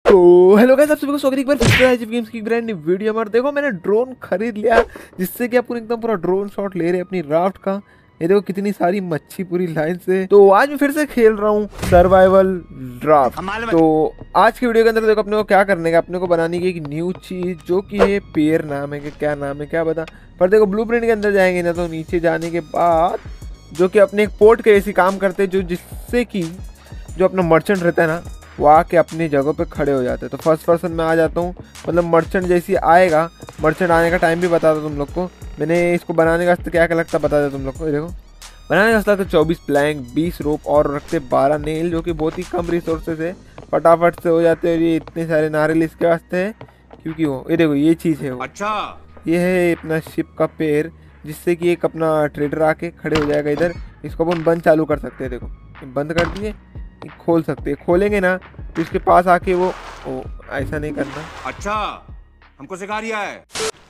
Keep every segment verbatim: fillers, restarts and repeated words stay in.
तो hello guys, आप सभी को स्वागत है एक बार फिर से आईजी गेम्स की ब्रांड न्यू वीडियो में। देखो मैंने ड्रोन खरीद लिया जिससे कि अपन एकदम पूरा ड्रोन शॉट ले रहे हैं अपनी राफ्ट का। ये देखो कितनी सारी मच्छी पूरी लाइन से। तो आज मैं फिर से खेल रहा हूँ सर्वाइवल ड्राफ्ट। तो आज की वीडियो के अंदर देखो अपने को क्या करने का, अपने को बनाने की एक न्यू चीज जो कि है पेयर नाम है कि क्या नाम है क्या बता। पर देखो ब्लूप्रिंट के अंदर जाएंगे ना तो नीचे जाने के बाद जो कि अपने एक पोर्ट के ऐसी काम करते हैं जो जिससे कि जो अपना मर्चेंट रहता है ना वो आके अपनी जगह पे खड़े हो जाते हैं। तो फर्स्ट पर्सन में आ जाता हूँ, मतलब मर्चेंट जैसी आएगा। मर्चेंट आने का टाइम भी बता दो तुम लोग को। मैंने इसको बनाने का क्या क्या लगता बता दो तुम लोग को। ये देखो बनाने का लगता है चौबीस प्लैंक, बीस रोप और रखते बारह नेल जो कि बहुत ही कम रिसोर्सेज है, फटाफट से हो जाते हैं। और ये इतने सारे नारियल इसके वास्ते है क्योंकि वो ये देखो ये चीज़ है वो। अच्छा ये है अपना शिप का पेड़ जिससे कि एक अपना ट्रेडर आके खड़े हो जाएगा इधर। इसको अपन बंद चालू कर सकते हैं। देखो बंद कर दिए, खोल सकते हैं। खोलेंगे ना तो इसके पास आके वो ओ, ऐसा नहीं करना। अच्छा हमको सिखा रिया है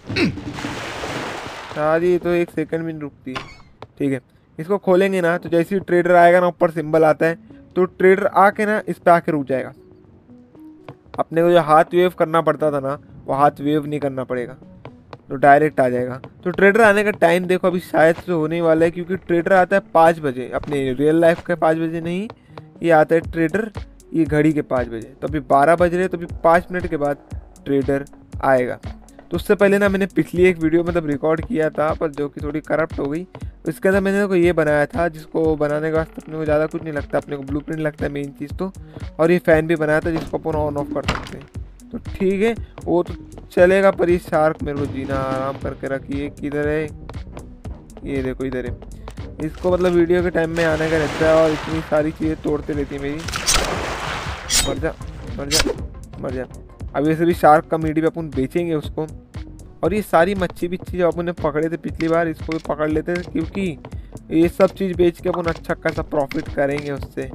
सारी तो एक सेकंड भी नहीं रुकती है। ठीक है इसको खोलेंगे ना तो जैसे ही ट्रेडर आएगा ना ऊपर सिंबल आता है तो ट्रेडर आके ना इस पे आके रुक जाएगा। अपने को जो हाथ वेव करना पड़ता था ना वो हाथ वेव नहीं करना पड़ेगा, तो डायरेक्ट आ जाएगा। तो ट्रेडर आने का टाइम देखो अभी शायद से होने वाला है क्योंकि ट्रेडर आता है पाँच बजे अपने रियल लाइफ के पाँच बजे नहीं, ये आता है ट्रेडर ये घड़ी के पाँच बजे। तो अभी बारह बज रहे, तो अभी पाँच मिनट के बाद ट्रेडर आएगा। तो उससे पहले ना मैंने पिछली एक वीडियो मतलब रिकॉर्ड किया था पर जो कि थोड़ी करप्ट हो गई। तो इसके अंदर मैंने को ये बनाया था जिसको बनाने के वास्ते अपने को ज़्यादा कुछ नहीं लगता, अपने को ब्लूप्रिंट लगता है मेन चीज़ तो। और ये फ़ैन भी बनाया था जिसको अपन ऑन ऑफ कर सकते हैं। तो ठीक है वो तो चलेगा, पर ये शार्क मेरे को जीना आराम करके रखिए। किधर है ये देखो इधर है। इसको मतलब वीडियो के टाइम में आने का रहता है और इतनी सारी चीज़ें तोड़ते रहती है मेरी। मर जा मर जा मर जा। अब वैसे भी शार्क का मीट भी अपन बेचेंगे उसको। और ये सारी मच्छी बिच्छी जो अपन ने पकड़े थे पिछली बार इसको भी पकड़ लेते हैं क्योंकि ये सब चीज़ बेच के अपन अच्छा खासा प्रॉफिट करेंगे उससे।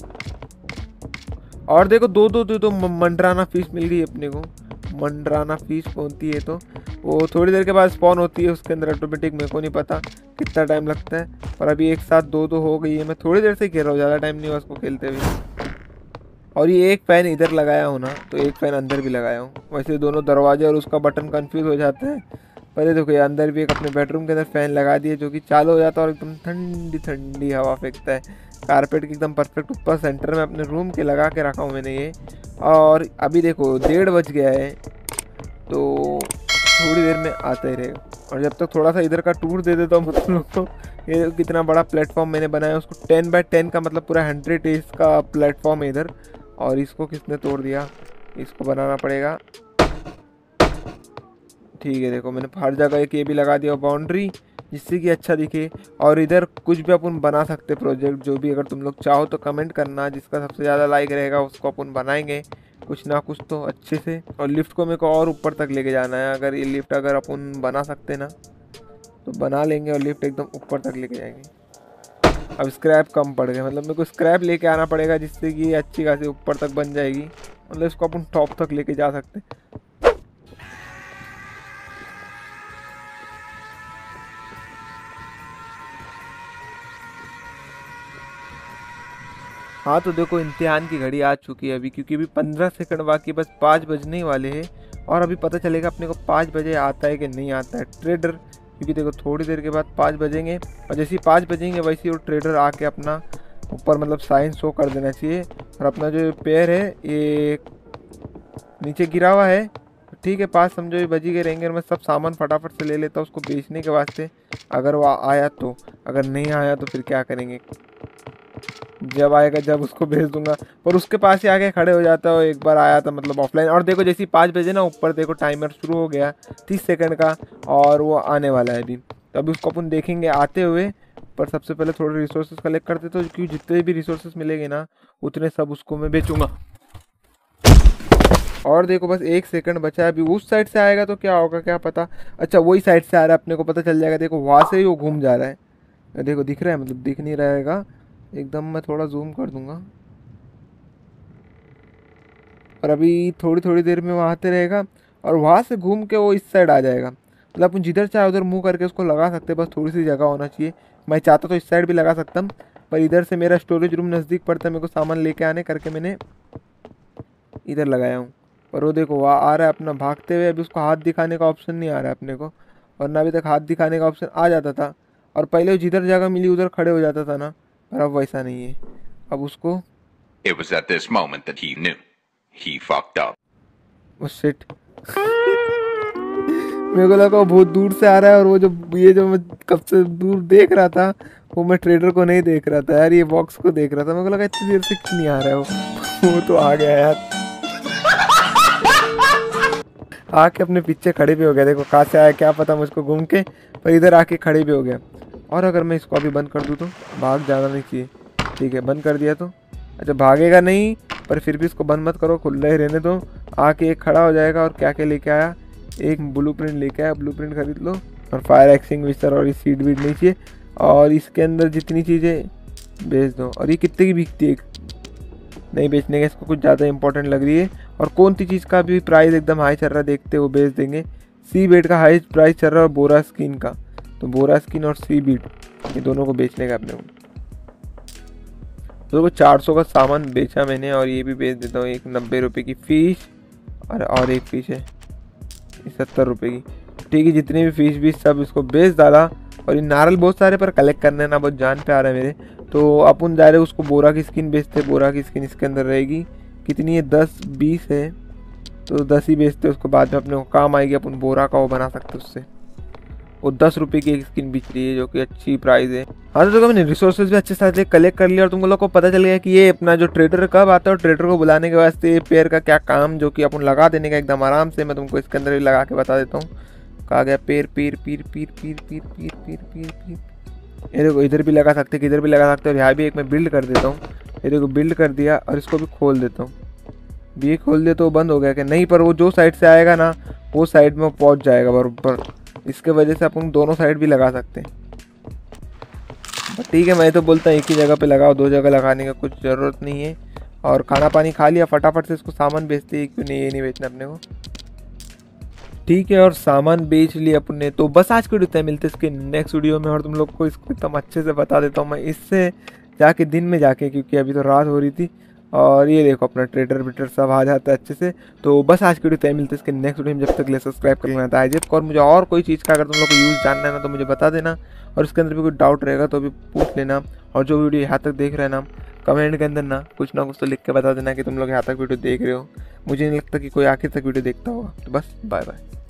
और देखो दो दो दो दो मंडराना फिश मिल गई अपने को। मंडराना फिश पहुँचती है तो वो थोड़ी देर के बाद स्पॉन होती है उसके अंदर ऑटोमेटिक। मेरे को नहीं पता कितना टाइम लगता है पर अभी एक साथ दो दो हो गई है। मैं थोड़ी देर से खेल रहा हूँ, ज़्यादा टाइम नहीं हुआ उसको खेलते हुए। और ये एक फ़ैन इधर लगाया हूँ ना तो एक फ़ैन अंदर भी लगाया हूँ। वैसे दोनों दरवाजे और उसका बटन कंफ्यूज हो जाता है। पर ये देखो ये अंदर भी एक अपने बेडरूम के अंदर फ़ैन लगा दिए जो कि चालू हो जाता है और एकदम ठंडी ठंडी हवा फेंकता है। कारपेट की एकदम परफेक्ट ऊपर सेंटर में अपने रूम के लगा के रखा हूँ मैंने ये। और अभी देखो डेढ़ बज गया है तो थोड़ी देर में आता ही रहेगा। और जब तक थोड़ा सा इधर का टूर दे देता हूँ मतलब लोग को। ये कितना बड़ा प्लेटफॉर्म मैंने बनाया उसको टेन बाय टेन का मतलब पूरा हंड्रेड एज का प्लेटफॉर्म है इधर। और इसको किसने तोड़ दिया, इसको बनाना पड़ेगा। ठीक है देखो मैंने हर जगह एक ये भी लगा दिया बाउंड्री जिससे कि अच्छा दिखे। और इधर कुछ भी अपन बना सकते प्रोजेक्ट जो भी, अगर तुम लोग चाहो तो कमेंट करना। जिसका सबसे ज़्यादा लाइक रहेगा उसको अपन बनाएंगे कुछ ना कुछ तो अच्छे से। और लिफ्ट को मेरे को और ऊपर तक लेके जाना है। अगर ये लिफ्ट अगर अपन बना सकते ना तो बना लेंगे और लिफ्ट एकदम ऊपर तक लेके जाएंगे। अब स्क्रैप कम पड़ गया, मतलब मेरे को स्क्रैप लेके आना पड़ेगा जिससे कि अच्छी खासी ऊपर तक बन जाएगी। मतलब इसको अपन टॉप तक लेके जा सकते। हाँ तो देखो इम्तिहान की घड़ी आ चुकी है अभी क्योंकि अभी पंद्रह सेकंड बाकी, बस पाँच बजने वाले हैं। और अभी पता चलेगा अपने को पाँच बजे आता है कि नहीं आता है ट्रेडर। क्योंकि देखो थोड़ी देर के बाद पाँच बजेंगे और जैसे ही पाँच बजेंगे वैसे ही वो ट्रेडर आके अपना ऊपर मतलब साइन शो कर देना चाहिए। और अपना जो पेयर है ये नीचे गिरा हुआ है ठीक है। पाँच समझो ये बजी गए रहेंगे और मैं सब सामान फटाफट से ले लेता हूँ उसको बेचने के वास्ते अगर वो आया तो। अगर नहीं आया तो फिर क्या करेंगे, जब आएगा जब उसको भेज दूंगा। पर उसके पास ही आके खड़े हो जाता है। एक बार आया था मतलब ऑफलाइन। और देखो जैसे पाँच बजे ना ऊपर देखो टाइमर शुरू हो गया तीस सेकंड का और वो आने वाला है अभी। तो अभी उसको अपन देखेंगे आते हुए। पर सबसे पहले थोड़े रिसोर्सेज कलेक्ट करते तो क्योंकि जितने भी रिसोर्सेज मिलेंगे ना उतने सब उसको मैं बेचूंगा। और देखो बस एक सेकंड बचा है। अभी उस साइड से आएगा तो क्या होगा क्या पता। अच्छा वही साइड से आ रहा है अपने को पता चल जाएगा। देखो वहाँ से ही वो घूम जा रहा है। देखो दिख रहा है, मतलब दिख नहीं रहेगा एकदम। मैं थोड़ा जूम कर दूंगा और अभी थोड़ी थोड़ी देर में वो आते रहेगा और वहाँ से घूम के वो इस साइड आ जाएगा। मतलब अपन जिधर चाहे उधर मुंह करके उसको लगा सकते हैं, बस थोड़ी सी जगह होना चाहिए। मैं चाहता तो इस साइड भी लगा सकता हूँ पर इधर से मेरा स्टोरेज रूम नज़दीक पड़ता है। मेरे को सामान लेके आने करके मैंने इधर लगाया हूँ, पर वो देखो वहाँ आ रहा है अपना भागते हुए। अभी उसको हाथ दिखाने का ऑप्शन नहीं आ रहा है अपने को, वरना अभी तक हाथ दिखाने का ऑप्शन आ जाता था और पहले जिधर जगह मिली उधर खड़े हो जाता था ना, पर अब वैसा नहीं है। अब उसको It was at this moment that he knew. He fucked up. वो शिट मेरे को लगा वो बहुत दूर से आ रहा है, और वो जो ये जो मैं कब से दूर देख रहा था वो मैं ट्रेडर को नहीं देख रहा था यार, ये बॉक्स को देख रहा था। मेरे को लगा इतनी देर से क्यों नहीं आ रहा है वो वो तो आ गया यार, आके अपने पीछे खड़े भी हो गया। देखो कहाँ से आया क्या पता मुझको घूम के, पर इधर आके खड़े भी हो गया। और अगर मैं इसको अभी बंद कर दूँ तो भाग जाना नहीं चाहिए। ठीक है बंद कर दिया तो अच्छा भागेगा नहीं, पर फिर भी इसको बंद मत करो, खुला ही रहने दो। आके एक खड़ा हो जाएगा। और क्या क्या लेके आया, एक ब्लूप्रिंट लेके आया, ब्लूप्रिंट खरीद लो। और फायर एक्सटिंग्विशर और ये सीड वीड नहीं चाहिए। और इसके अंदर जितनी चीज़ें बेच दो। और ये कितने की बिकती है, एक नहीं बेचने का, इसको कुछ ज़्यादा इंपॉर्टेंट लग रही है। और कौन सी चीज़ का भी प्राइस एकदम हाई चल रहा है देखते वो बेच देंगे। सी बीट का हाई प्राइस चल रहा है और बोरा स्किन का, तो बोरा स्किन और सी बीट ये दोनों को बेचने का अपने को। तो चार सौ का सामान बेचा मैंने, और ये भी बेच देता हूँ। एक नब्बे रुपये की फ़िश और और एक फ़िश है सत्तर रुपये की। ठीक है जितनी भी फ़िश भी सब इसको बेच डाला। और ये नारल बहुत सारे पर कलेक्ट करने ना बहुत जान पे आ रहा है मेरे, तो अपन जा रहे उसको बोरा की स्किन बेचते। बोरा की स्किन इसके अंदर रहेगी, कितनी है दस बीस है, तो दस ही बेचते, उसको बाद में अपने को काम आएगी। अपन बोरा का वो बना सकते उससे। वो दस रुपये की एक स्किन बिक रही है जो कि अच्छी प्राइस है। हाँ तो देखो मैंने रिसोर्सेज भी अच्छे से कलेक्ट कर लिया, और तुम लोग को पता चल गया कि ये अपना जो ट्रेडर कब आता है और ट्रेडर को बुलाने के वास्ते ये पेयर का क्या काम, जो कि अपन लगा देने का एकदम आराम से। मैं तुमको इसके अंदर भी लगा के बता देता हूँ। कहा गया पेड़ पीर पीर पीर पीर पीर पीर पीर पीर पीर ये देखो इधर भी लगा सकते, किधर भी लगा सकते। और यहाँ भी एक मैं बिल्ड कर देता हूँ। ये देखो बिल्ड कर दिया, और इसको भी खोल देता हूँ। भी खोल दिया तो वो बंद हो गया कि नहीं, पर वो जो साइड से आएगा ना वो साइड में वो पहुँच जाएगा बराबर। इसके वजह से अपन दोनों साइड भी लगा सकते हैं। ठीक है मैं तो बोलता हूँ एक ही जगह पे लगाओ, दो जगह लगाने का कुछ ज़रूरत नहीं है। और खाना पानी खा लिया फटाफट से इसको सामान बेचते हैं, क्यों नहीं ये नहीं बेचना अपने को। ठीक है और सामान बेच लिया अपन ने, तो बस आज के वीडियो तक मिलते इसके नेक्स्ट वीडियो में। और तुम लोग को इसको एकदम अच्छे से बता देता हूँ मैं इससे जाके दिन में जाके, क्योंकि अभी तो रात हो रही थी। और ये देखो अपना ट्रेडर विटर सब आ जाता है अच्छे से। तो बस आज के वीडियो तय मिलते इसके नेक्स्ट वीडियो में। जब तक ले सब्सक्राइब कर लेना था आइजेप को। और मुझे और कोई चीज़ का अगर तुम लोग को यूज़ जानना है ना तो मुझे बता देना, और इसके अंदर भी कोई डाउट रहेगा तो भी पूछ लेना। और जो वीडियो यहाँ तक देख रहे हैं ना कमेंट के अंदर ना कुछ ना कुछ तो लिख के बता देना कि तुम लोग यहाँ तक वीडियो देख रहे हो। मुझे नहीं लगता कि कोई आखिर तक वीडियो देखता होगा। तो बस बाय बाय।